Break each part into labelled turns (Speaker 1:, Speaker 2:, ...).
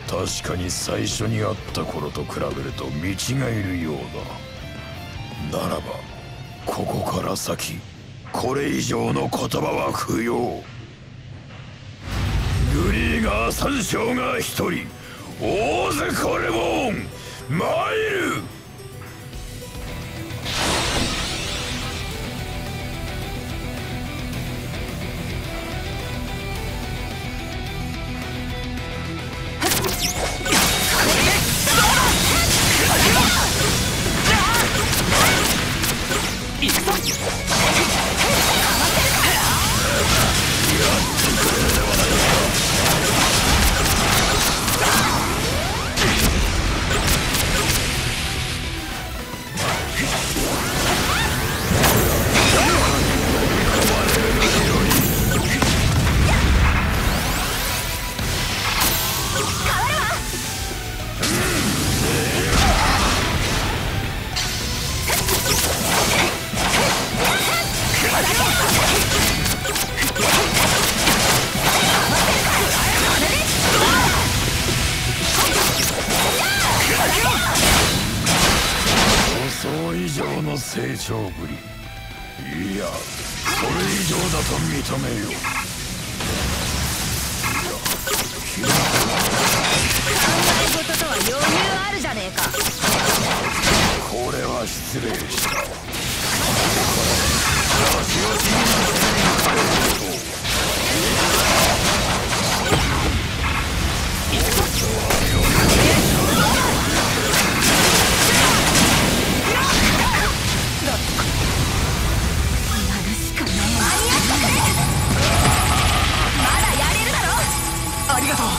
Speaker 1: 確かに最初に会った頃と比べると見違えるようだ。ならばここから先これ以上の言葉は不要。グリーガー三将が一人、オーゼコレモン参る。成長ぶり、いやそれ以上だと認めよう。
Speaker 2: 考え事とは余裕あるじゃねえか。
Speaker 1: これは失礼した。
Speaker 3: ありがとう。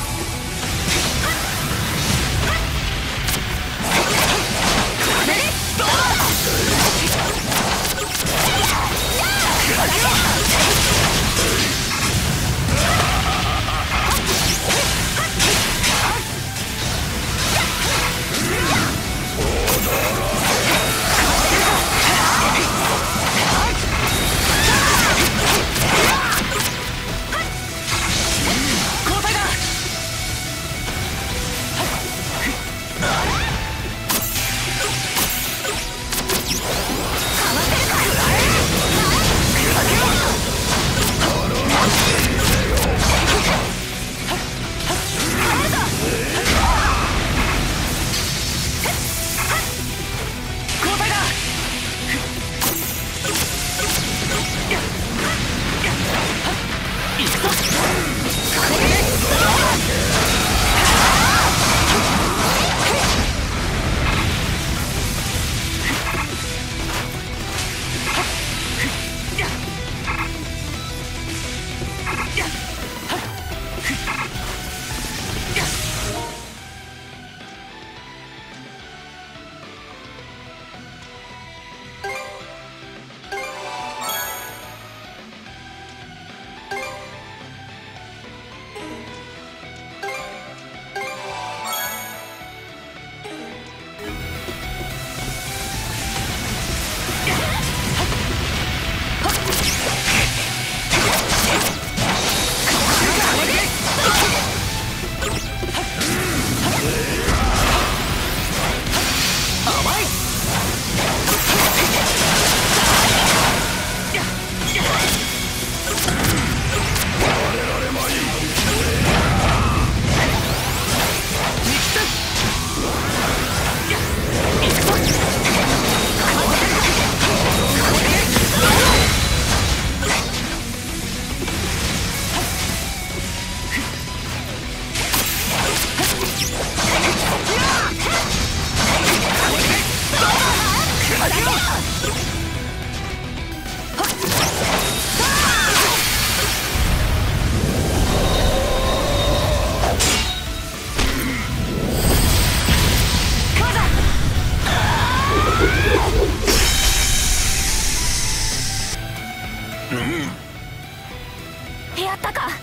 Speaker 2: やったか。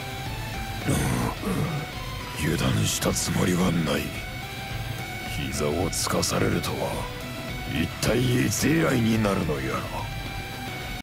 Speaker 1: 油断したつもりはない。膝をつかされるとは一体いつ以来になるのやら。